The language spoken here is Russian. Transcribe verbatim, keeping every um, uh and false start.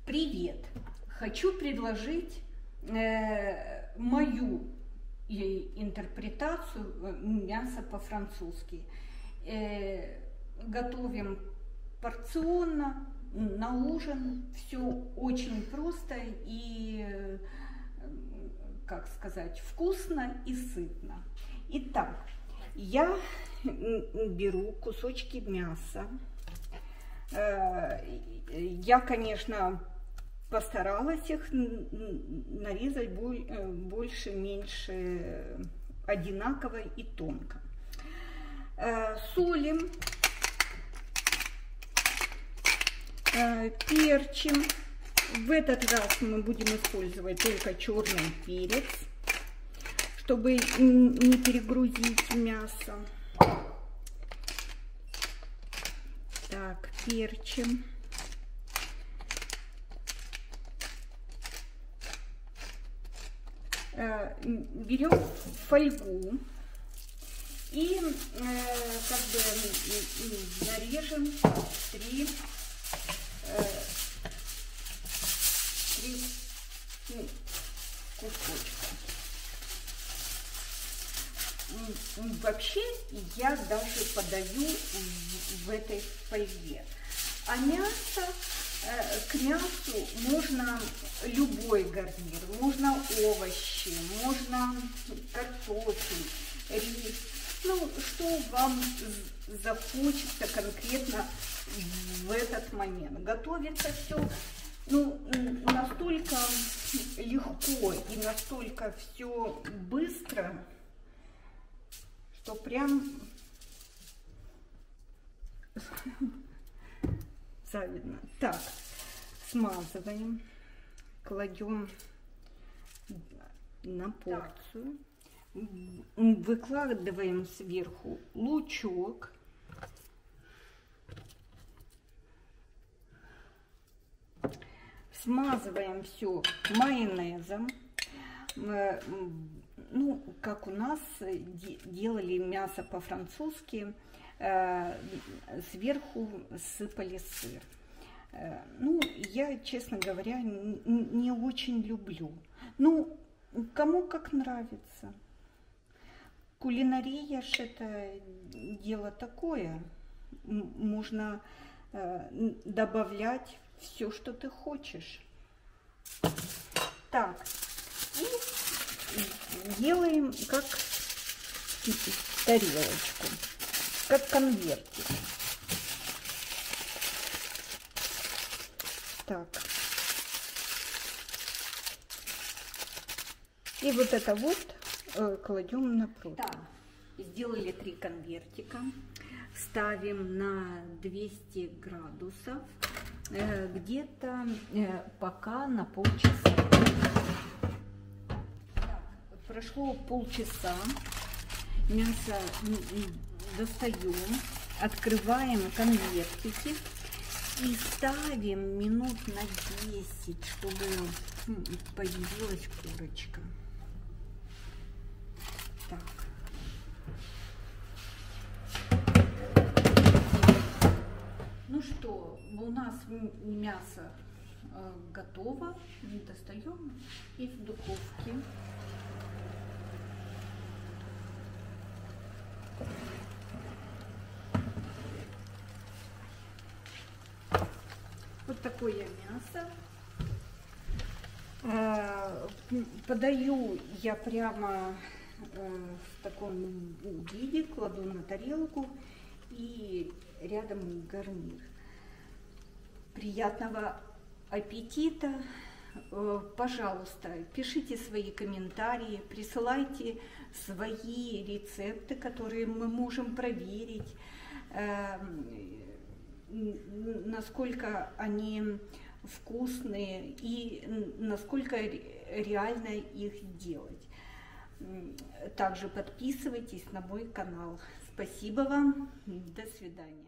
Привет! Хочу предложить э, мою интерпретацию мяса по-французски. Э, готовим порционно, на ужин. Все очень просто и, э, как сказать, вкусно и сытно. Итак, я беру кусочки мяса. Э, я, конечно, постаралась их нарезать больше-меньше одинаково и тонко. Солим, перчим. В этот раз мы будем использовать только черный перец, чтобы не перегрузить мясо. Так, перчим. Берем фольгу и э, как бы нарежем три, э, три ну, кусочка. Вообще я даже подаю в, в этой фольге. А мясо, э, к мясу можно любой гарнир, можно овощи, можно картофель, рис, ну, что вам захочется конкретно в этот момент. Готовится все ну, настолько легко и настолько все быстро, что прям завидно. Так, смазываем, кладем на порцию, выкладываем сверху лучок, смазываем все майонезом. Ну, как у нас делали мясо по-французски, сверху сыпали сыр. Ну, я, честно говоря, не очень люблю. Ну, кому как нравится. Кулинария ж это дело такое. Можно добавлять все, что ты хочешь. Так, и делаем как тарелочку, как конвертик. Так. И вот это вот э, кладем на противень. Так, сделали три конвертика. Ставим на двести градусов. Э, где-то э, пока на полчаса. Так, прошло полчаса. Мясо достаем. Открываем конвертики. И ставим минут на десять, чтобы появилась корочка. Так. Ну что, у нас мясо э, готово. Достаем и в духовке. Вот такое мясо. Подаю я прямо в таком виде, кладу на тарелку и рядом гарнир. Приятного аппетита! Пожалуйста, пишите свои комментарии, присылайте свои рецепты, которые мы можем проверить, насколько они вкусные и насколько реально их делать. Также подписывайтесь на мой канал. Спасибо вам. До свидания.